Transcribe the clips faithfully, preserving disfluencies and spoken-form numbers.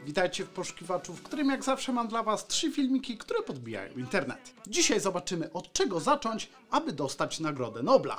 Witajcie w poszukiwaczu, w którym jak zawsze mam dla Was trzy filmiki, które podbijają internet. Dzisiaj zobaczymy, od czego zacząć, aby dostać Nagrodę Nobla.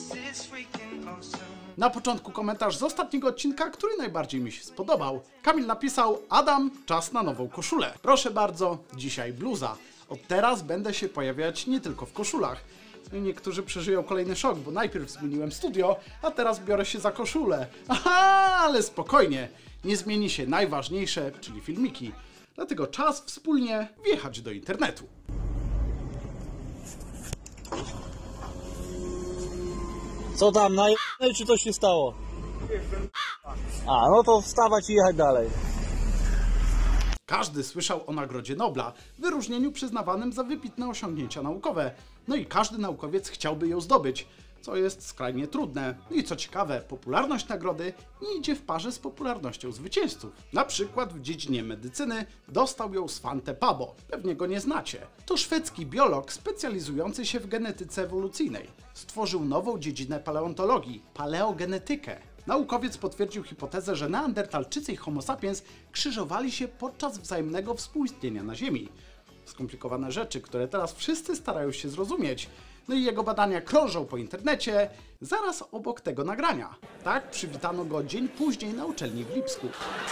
Na początku komentarz z ostatniego odcinka, który najbardziej mi się spodobał. Kamil napisał: Adam, czas na nową koszulę. Proszę bardzo, dzisiaj bluza. Od teraz będę się pojawiać nie tylko w koszulach. Niektórzy przeżyją kolejny szok, bo najpierw zmieniłem studio, a teraz biorę się za koszulę. Aha, ale spokojnie, nie zmieni się najważniejsze, czyli filmiki. Dlatego czas wspólnie wjechać do internetu. Co tam, na czy coś się stało? A, no to wstawać i jechać dalej. Każdy słyszał o Nagrodzie Nobla, wyróżnieniu przyznawanym za wybitne osiągnięcia naukowe. No i każdy naukowiec chciałby ją zdobyć, co jest skrajnie trudne. No i co ciekawe, popularność nagrody nie idzie w parze z popularnością zwycięzców. Na przykład w dziedzinie medycyny dostał ją Svante Pääbo. Pewnie go nie znacie. To szwedzki biolog specjalizujący się w genetyce ewolucyjnej. Stworzył nową dziedzinę paleontologii – paleogenetykę. Naukowiec potwierdził hipotezę, że Neandertalczycy i Homo sapiens krzyżowali się podczas wzajemnego współistnienia na Ziemi. Skomplikowane rzeczy, które teraz wszyscy starają się zrozumieć. No i jego badania krążą po internecie zaraz obok tego nagrania. Tak przywitano go dzień później na uczelni w Lipsku.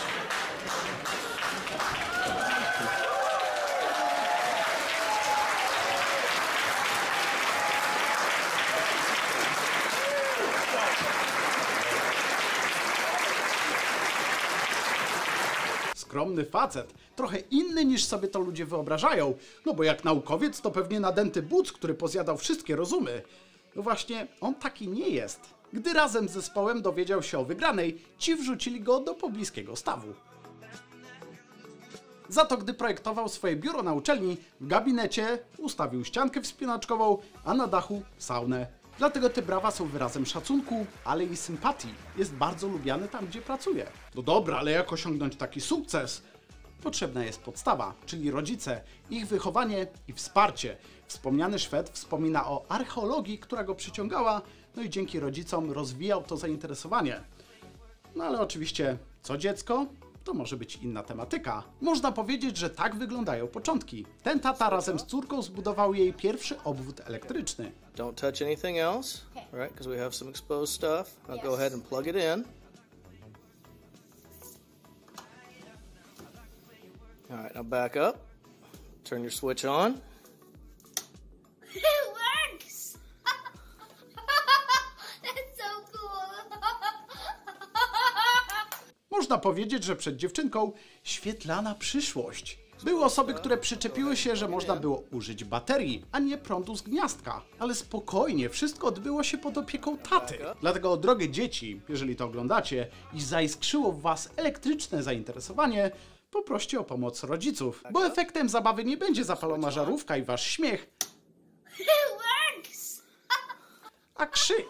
Skromny facet, trochę inny niż sobie to ludzie wyobrażają, no bo jak naukowiec to pewnie nadęty but, który pozjadał wszystkie rozumy. No właśnie, on taki nie jest. Gdy razem z zespołem dowiedział się o wygranej, ci wrzucili go do pobliskiego stawu. Za to gdy projektował swoje biuro na uczelni, w gabinecie ustawił ściankę wspinaczkową, a na dachu saunę. Dlatego te brawa są wyrazem szacunku, ale i sympatii. Jest bardzo lubiany tam, gdzie pracuje. No dobra, ale jak osiągnąć taki sukces? Potrzebna jest podstawa, czyli rodzice, ich wychowanie i wsparcie. Wspomniany Szwed wspomina o archeologii, która go przyciągała, no i dzięki rodzicom rozwijał to zainteresowanie. No ale oczywiście, co dziecko? To może być inna tematyka. Można powiedzieć, że tak wyglądają początki. Ten tata razem z córką zbudował jej pierwszy obwód elektryczny. Don't touch anything else, right? Because we have some exposed stuff. Now go ahead and plug it in. All right, now back up. Turn your switch on. It works! That's so cool! Można powiedzieć, że przed dziewczynką świetlana przyszłość. Były osoby, które przyczepiły się, że można było użyć baterii, a nie prądu z gniazdka. Ale spokojnie, wszystko odbyło się pod opieką taty. Dlatego, drogie dzieci, jeżeli to oglądacie i zaiskrzyło w was elektryczne zainteresowanie, poproście o pomoc rodziców, bo efektem zabawy nie będzie zapalona żarówka i wasz śmiech, It works! a krzyk.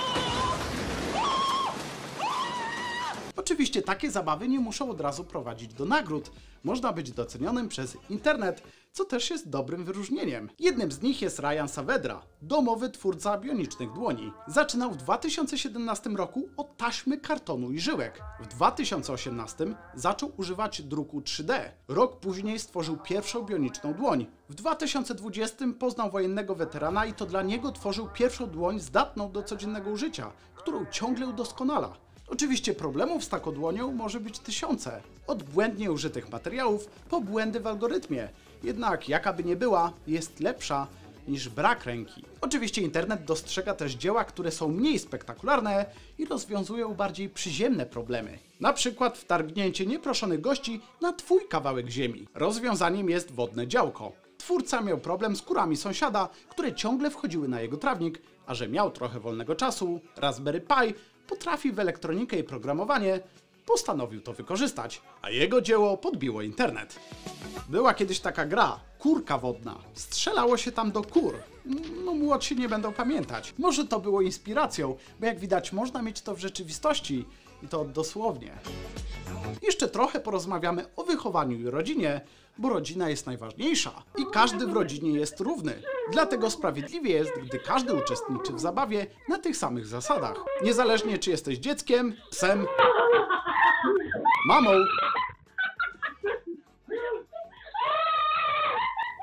Oczywiście takie zabawy nie muszą od razu prowadzić do nagród. Można być docenionym przez internet, co też jest dobrym wyróżnieniem. Jednym z nich jest Ryan Saavedra, domowy twórca bionicznych dłoni. Zaczynał w dwa tysiące siedemnastym roku od taśmy, kartonu i żyłek. W dwa tysiące osiemnastym zaczął używać druku trzy D. Rok później stworzył pierwszą bioniczną dłoń. W dwa tysiące dwudziestym poznał wojennego weterana i to dla niego tworzył pierwszą dłoń zdatną do codziennego użycia, którą ciągle udoskonala. Oczywiście problemów z taką dłonią może być tysiące. Od błędnie użytych materiałów po błędy w algorytmie. Jednak jaka by nie była, jest lepsza niż brak ręki. Oczywiście internet dostrzega też dzieła, które są mniej spektakularne i rozwiązują bardziej przyziemne problemy. Na przykład wtargnięcie nieproszonych gości na twój kawałek ziemi. Rozwiązaniem jest wodne działko. Twórca miał problem z kurami sąsiada, które ciągle wchodziły na jego trawnik, a że miał trochę wolnego czasu, Raspberry Pi potrafi w elektronikę i programowanie, postanowił to wykorzystać, a jego dzieło podbiło internet. Była kiedyś taka gra, kurka wodna. Strzelało się tam do kur. No młodsi nie będą pamiętać. Może to było inspiracją, bo jak widać można mieć to w rzeczywistości i to dosłownie. Jeszcze trochę porozmawiamy o wychowaniu i rodzinie, bo rodzina jest najważniejsza i każdy w rodzinie jest równy. Dlatego sprawiedliwie jest, gdy każdy uczestniczy w zabawie na tych samych zasadach. Niezależnie czy jesteś dzieckiem, psem, mamą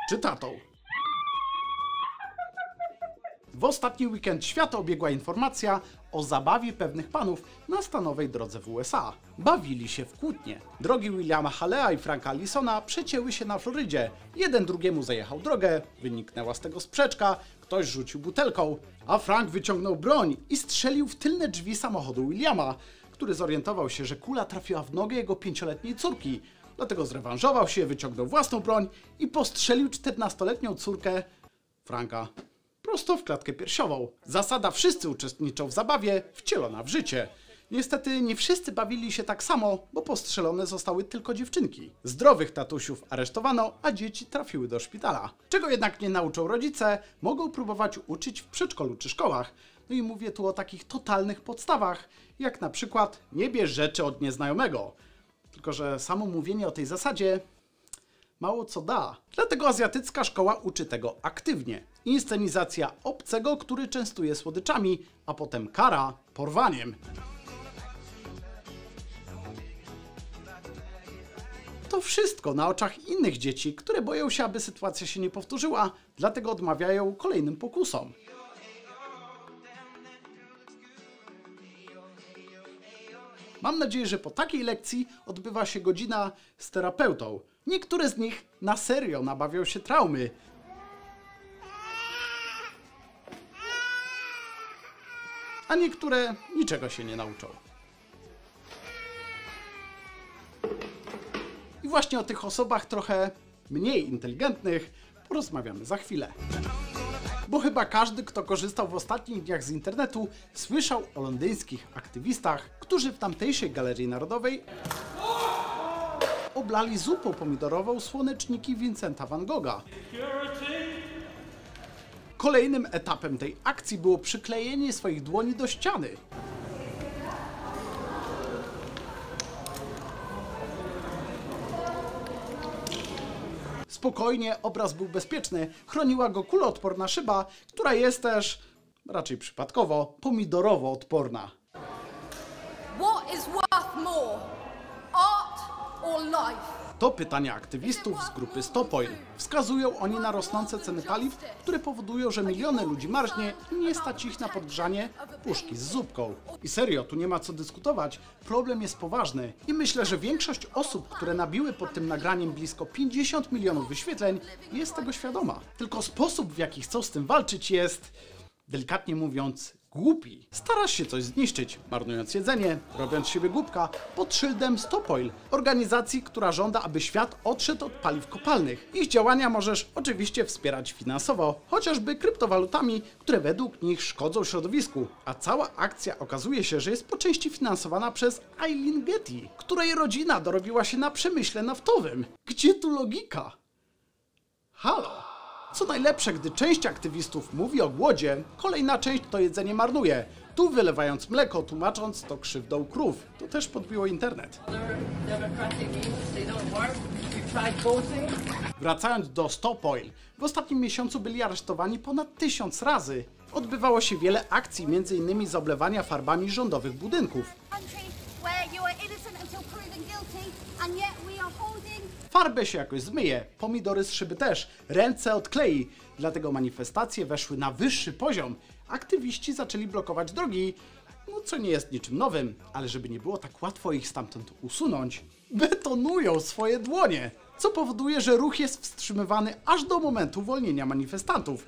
czy tatą. W ostatni weekend świata obiegła informacja o zabawie pewnych panów na stanowej drodze w U S A. Bawili się w kłótnie. Drogi Williama Hallea i Franka Allisona przecięły się na Florydzie. Jeden drugiemu zajechał drogę, wyniknęła z tego sprzeczka, ktoś rzucił butelką, a Frank wyciągnął broń i strzelił w tylne drzwi samochodu Williama, który zorientował się, że kula trafiła w nogę jego pięcioletniej córki. Dlatego zrewanżował się, wyciągnął własną broń i postrzelił czternastoletnią córkę Franka prosto w klatkę piersiową. Zasada wszyscy uczestniczą w zabawie, wcielona w życie. Niestety nie wszyscy bawili się tak samo, bo postrzelone zostały tylko dziewczynki. Zdrowych tatusiów aresztowano, a dzieci trafiły do szpitala. Czego jednak nie nauczą rodzice, mogą próbować uczyć w przedszkolu czy szkołach. No i mówię tu o takich totalnych podstawach, jak na przykład nie bierz rzeczy od nieznajomego. Tylko że samo mówienie o tej zasadzie mało co da. Dlatego azjatycka szkoła uczy tego aktywnie. Inscenizacja obcego, który częstuje słodyczami, a potem kara porwaniem. To wszystko na oczach innych dzieci, które boją się, aby sytuacja się nie powtórzyła, dlatego odmawiają kolejnym pokusom. Mam nadzieję, że po takiej lekcji odbywa się godzina z terapeutą. Niektóre z nich na serio nabawią się traumy. A niektóre niczego się nie nauczą. I właśnie o tych osobach trochę mniej inteligentnych porozmawiamy za chwilę. Bo chyba każdy, kto korzystał w ostatnich dniach z internetu, słyszał o londyńskich aktywistach, którzy w tamtejszej Galerii Narodowej oblali zupą pomidorową słoneczniki Vincenta van Gogha. Kolejnym etapem tej akcji było przyklejenie swoich dłoni do ściany. Spokojnie, obraz był bezpieczny, chroniła go kuloodporna szyba, która jest też, raczej przypadkowo, pomidorowo odporna. What is worth more, art or life? To pytania aktywistów z grupy Stop Oil. Wskazują oni na rosnące ceny paliw, które powodują, że miliony ludzi marznie i nie stać ich na podgrzanie puszki z zupką. I serio, tu nie ma co dyskutować, problem jest poważny i myślę, że większość osób, które nabiły pod tym nagraniem blisko pięćdziesiąt milionów wyświetleń, jest tego świadoma. Tylko sposób, w jaki chcą z tym walczyć, jest, delikatnie mówiąc, głupi. Starasz się coś zniszczyć, marnując jedzenie, robiąc z siebie głupka, pod szyldem Stop Oil, organizacji, która żąda, aby świat odszedł od paliw kopalnych. Ich działania możesz oczywiście wspierać finansowo, chociażby kryptowalutami, które według nich szkodzą środowisku. A cała akcja okazuje się, że jest po części finansowana przez Eileen Getty, której rodzina dorobiła się na przemyśle naftowym. Gdzie tu logika? Halo? Co najlepsze, gdy część aktywistów mówi o głodzie, kolejna część to jedzenie marnuje, tu wylewając mleko, tłumacząc to krzywdą krów. To też podbiło internet. Wracając do Stop Oil, w ostatnim miesiącu byli aresztowani ponad tysiąc razy. Odbywało się wiele akcji, między innymi z oblewania farbami rządowych budynków. Farbę się jakoś zmyje, pomidory z szyby też, ręce odklei, dlatego manifestacje weszły na wyższy poziom. Aktywiści zaczęli blokować drogi, no co nie jest niczym nowym, ale żeby nie było tak łatwo ich stamtąd usunąć, betonują swoje dłonie, co powoduje, że ruch jest wstrzymywany aż do momentu uwolnienia manifestantów.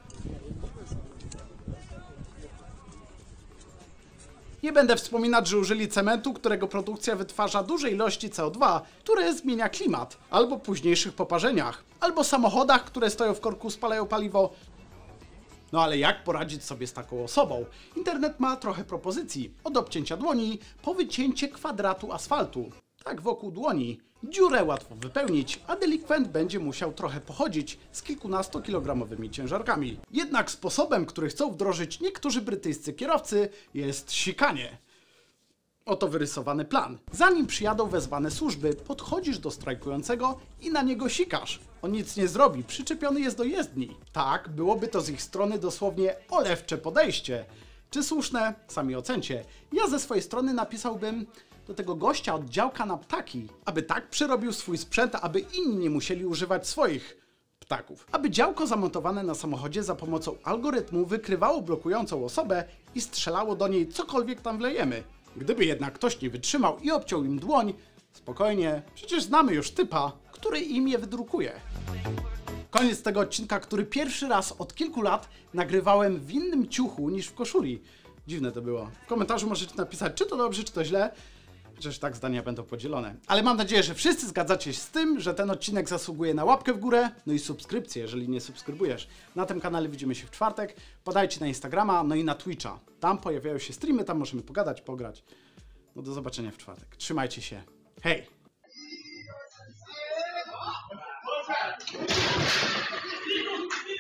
Nie będę wspominać, że użyli cementu, którego produkcja wytwarza duże ilości C O dwa, które zmienia klimat, albo późniejszych poparzeniach, albo samochodach, które stoją w korku, spalają paliwo. No ale jak poradzić sobie z taką osobą? Internet ma trochę propozycji, od obcięcia dłoni po wycięcie kwadratu asfaltu. Tak wokół dłoni. Dziurę łatwo wypełnić, a delikwent będzie musiał trochę pochodzić z kilkunastokilogramowymi ciężarkami. Jednak sposobem, który chcą wdrożyć niektórzy brytyjscy kierowcy, jest sikanie. Oto wyrysowany plan. Zanim przyjadą wezwane służby, podchodzisz do strajkującego i na niego sikasz. On nic nie zrobi, przyczepiony jest do jezdni. Tak, byłoby to z ich strony dosłownie olewcze podejście. Czy słuszne? Sami ocencie. Ja ze swojej strony napisałbym do tego gościa od działka na ptaki, aby tak przerobił swój sprzęt, aby inni nie musieli używać swoich ptaków. Aby działko zamontowane na samochodzie za pomocą algorytmu wykrywało blokującą osobę i strzelało do niej cokolwiek tam wlejemy. Gdyby jednak ktoś nie wytrzymał i obciął im dłoń, spokojnie, przecież znamy już typa, który im je wydrukuje. Koniec tego odcinka, który pierwszy raz od kilku lat nagrywałem w innym ciuchu niż w koszuli. Dziwne to było. W komentarzu możecie napisać, czy to dobrze, czy to źle. Chociaż tak zdania będą podzielone. Ale mam nadzieję, że wszyscy zgadzacie się z tym, że ten odcinek zasługuje na łapkę w górę, no i subskrypcję, jeżeli nie subskrybujesz. Na tym kanale widzimy się w czwartek. Podajcie na Instagrama, no i na Twitcha. Tam pojawiają się streamy, tam możemy pogadać, pograć. No do zobaczenia w czwartek. Trzymajcie się. Hej! Thank you.